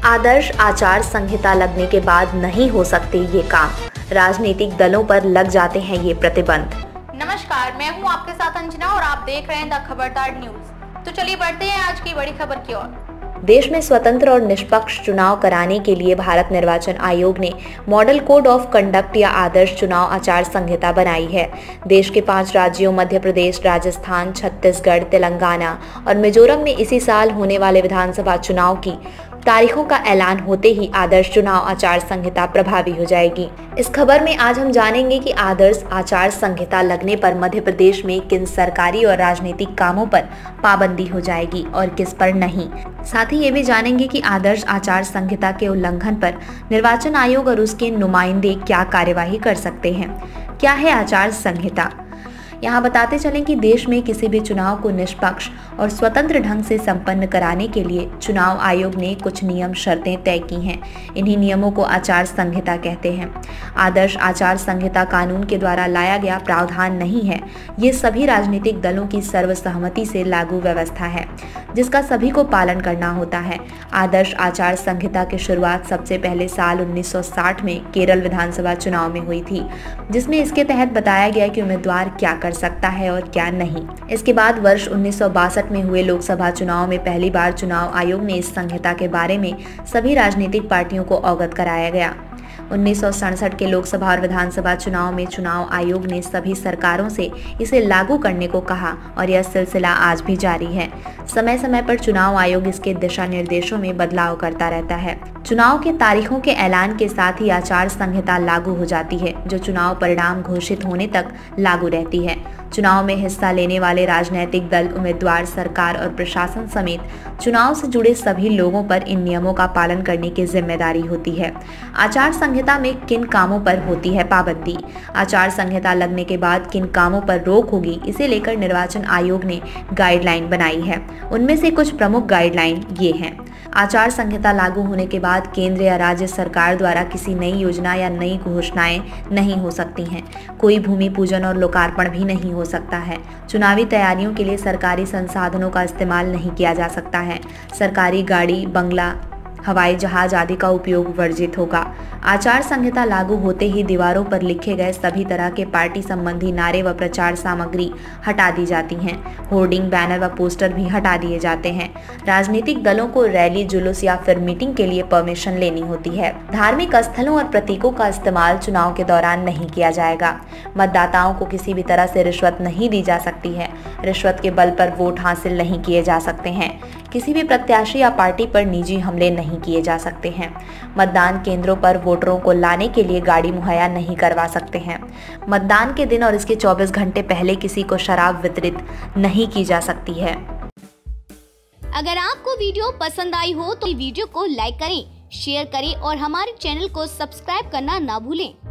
आदर्श आचार संहिता लगने के बाद नहीं हो सकते ये काम, राजनीतिक दलों पर लग जाते हैं ये प्रतिबंध। नमस्कार, मैं हूं आपके साथ अंजना और आप देख रहे हैं द खबरदार न्यूज। तो चलिए बढ़ते हैं आज की बड़ी खबर की ओर। देश में स्वतंत्र और निष्पक्ष चुनाव कराने के लिए भारत निर्वाचन आयोग ने मॉडल कोड ऑफ कंडक्ट या आदर्श चुनाव आचार संहिता बनाई है। देश के 5 राज्यों मध्य प्रदेश, राजस्थान, छत्तीसगढ़, तेलंगाना और मिजोरम में इसी साल होने वाले विधानसभा चुनाव की तारीखों का ऐलान होते ही आदर्श चुनाव आचार संहिता प्रभावी हो जाएगी। इस खबर में आज हम जानेंगे कि आदर्श आचार संहिता लगने पर मध्य प्रदेश में किन सरकारी और राजनीतिक कामों पर पाबंदी हो जाएगी और किस पर नहीं। साथ ही ये भी जानेंगे कि आदर्श आचार संहिता के उल्लंघन पर निर्वाचन आयोग और उसके नुमाइंदे क्या कार्यवाही कर सकते हैं। क्या है आचार संहिता? यहाँ बताते चलें कि देश में किसी भी चुनाव को निष्पक्ष और स्वतंत्र ढंग से संपन्न कराने के लिए चुनाव आयोग ने कुछ नियम शर्तें तय की हैं। इन्हीं नियमों को आचार संहिता कहते हैं। आदर्श आचार संहिता कानून के द्वारा लाया गया प्रावधान नहीं है। ये सभी राजनीतिक दलों की सर्वसहमति से लागू व्यवस्था है जिसका सभी को पालन करना होता है। आदर्श आचार संहिता की शुरुआत सबसे पहले साल 1960 में केरल विधानसभा चुनाव में हुई थी, जिसमें इसके तहत बताया गया कि उम्मीदवार क्या कर सकता है और क्या नहीं। इसके बाद वर्ष 1962 में हुए लोकसभा चुनाव में पहली बार चुनाव आयोग ने इस संहिता के बारे में सभी राजनीतिक पार्टियों को अवगत कराया गया। 1967 के लोकसभा और विधानसभा चुनाव में चुनाव आयोग ने सभी सरकारों से इसे लागू करने को कहा और यह सिलसिला आज भी जारी है। समय समय पर चुनाव आयोग इसके दिशा निर्देशों में बदलाव करता रहता है। चुनाव के तारीखों के ऐलान के साथ ही आचार संहिता लागू हो जाती है, जो चुनाव परिणाम घोषित होने तक लागू रहती है। चुनाव में हिस्सा लेने वाले राजनीतिक दल, उम्मीदवार, सरकार और प्रशासन समेत चुनाव से जुड़े सभी लोगों पर इन नियमों का पालन करने की जिम्मेदारी होती है। आचार संहिता में किन कामों पर होती है पाबंदी? आचार संहिता लगने के बाद किन कामों पर रोक होगी, इसे लेकर निर्वाचन आयोग ने गाइडलाइन बनाई है। उनमें से कुछ प्रमुख गाइडलाइन ये हैं। आचार संहिता लागू होने के बाद केंद्र या राज्य सरकार द्वारा किसी नई योजना या नई घोषणाएं नहीं हो सकती हैं। कोई भूमि पूजन और लोकार्पण भी नहीं हो सकता है। चुनावी तैयारियों के लिए सरकारी संसाधनों का इस्तेमाल नहीं किया जा सकता है। सरकारी गाड़ी, बंगला, हवाई जहाज आदि का उपयोग वर्जित होगा। आचार संहिता लागू होते ही दीवारों पर लिखे गए सभी तरह के पार्टी संबंधी नारे व प्रचार सामग्री हटा दी जाती हैं। होर्डिंग, बैनर व पोस्टर भी हटा दिए जाते हैं। राजनीतिक दलों को रैली, जुलूस या फिर मीटिंग के लिए परमिशन लेनी होती है। धार्मिक स्थलों और प्रतीकों का इस्तेमाल चुनाव के दौरान नहीं किया जाएगा। मतदाताओं को किसी भी तरह से रिश्वत नहीं दी जा सकती है। रिश्वत के बल पर वोट हासिल नहीं किए जा सकते हैं। किसी भी प्रत्याशी या पार्टी पर निजी हमले नहीं किए जा सकते हैं। मतदान केंद्रों पर वोटरों को लाने के लिए गाड़ी मुहैया नहीं करवा सकते हैं। मतदान के दिन और इसके 24 घंटे पहले किसी को शराब वितरित नहीं की जा सकती है। अगर आपको वीडियो पसंद आई हो तो वीडियो को लाइक करें, शेयर करें और हमारे चैनल को सब्सक्राइब करना ना भूलें।